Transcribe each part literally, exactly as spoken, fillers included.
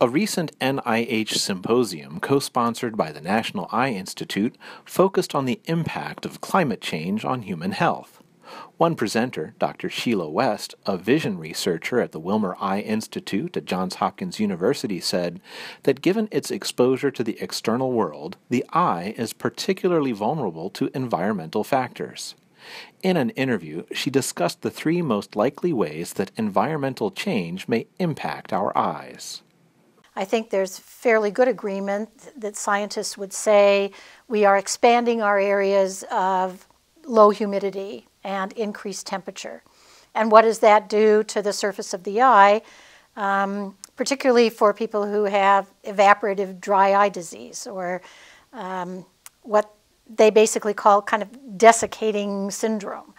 A recent N I H symposium, co-sponsored by the National Eye Institute, focused on the impact of climate change on human health. One presenter, Doctor Sheila West, a vision researcher at the Wilmer Eye Institute at Johns Hopkins University, said that given its exposure to the external world, the eye is particularly vulnerable to environmental factors. In an interview, she discussed the three most likely ways that environmental change may impact our eyes. I think there's fairly good agreement that scientists would say we are expanding our areas of low humidity and increased temperature. And what does that do to the surface of the eye, um, particularly for people who have evaporative dry eye disease, or um, what they basically call kind of desiccating syndrome.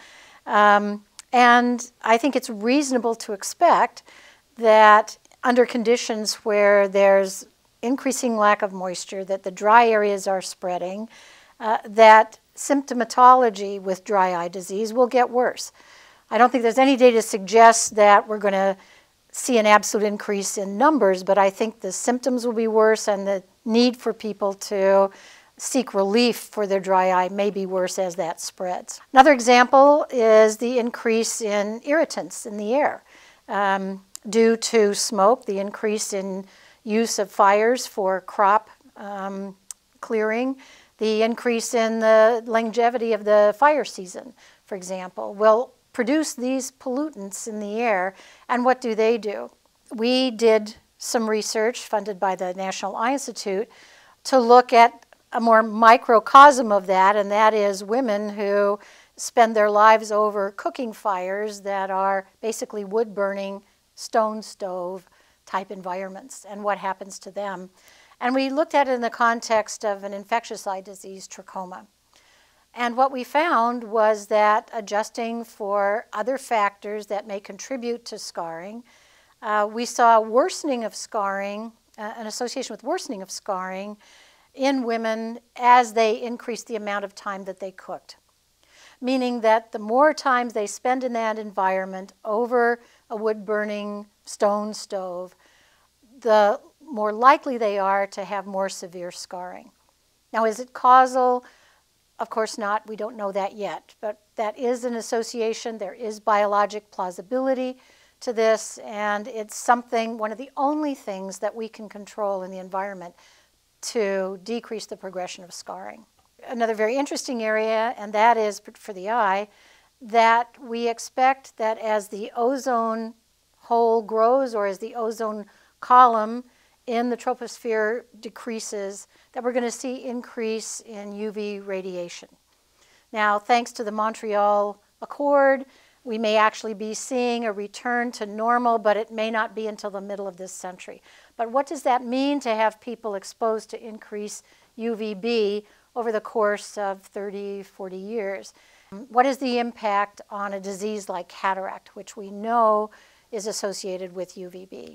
Um, and I think it's reasonable to expect that under conditions where there's increasing lack of moisture, that the dry areas are spreading, uh, that symptomatology with dry eye disease will get worse. I don't think there's any data to suggest that we're going to see an absolute increase in numbers, but I think the symptoms will be worse and the need for people to seek relief for their dry eye may be worse as that spreads. Another example is the increase in irritants in the air. Um, due to smoke, the increase in use of fires for crop um, clearing, the increase in the longevity of the fire season, for example, will produce these pollutants in the air. And what do they do? We did some research funded by the National Eye Institute to look at a more microcosm of that, and that is women who spend their lives over cooking fires that are basically wood-burning, stone stove type environments, and what happens to them. And we looked at it in the context of an infectious eye disease, trachoma. And what we found was that adjusting for other factors that may contribute to scarring, uh, we saw worsening of scarring, uh, an association with worsening of scarring in women as they increased the amount of time that they cooked. Meaning that the more times they spend in that environment over a wood-burning stone stove, the more likely they are to have more severe scarring. Now, is it causal? Of course not. We don't know that yet. But that is an association. There is biologic plausibility to this, and it's something, one of the only things that we can control in the environment to decrease the progression of scarring. Another very interesting area, and that is for the eye, that we expect that as the ozone hole grows, or as the ozone column in the troposphere decreases, that we're going to see increase in U V radiation. Now, thanks to the Montreal Accord, we may actually be seeing a return to normal, but it may not be until the middle of this century. But what does that mean to have people exposed to increased U V B over the course of thirty, forty years? What is the impact on a disease like cataract, which we know is associated with U V B?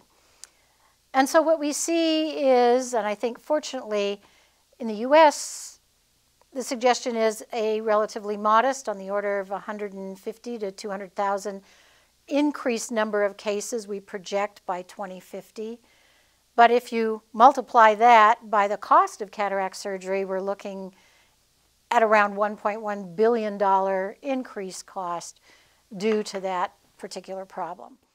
And so what we see is, and I think fortunately in the U S, the suggestion is a relatively modest, on the order of one hundred fifty to two hundred thousand increased number of cases we project by twenty fifty. But if you multiply that by the cost of cataract surgery, we're looking at around one point one billion dollars increased cost due to that particular problem.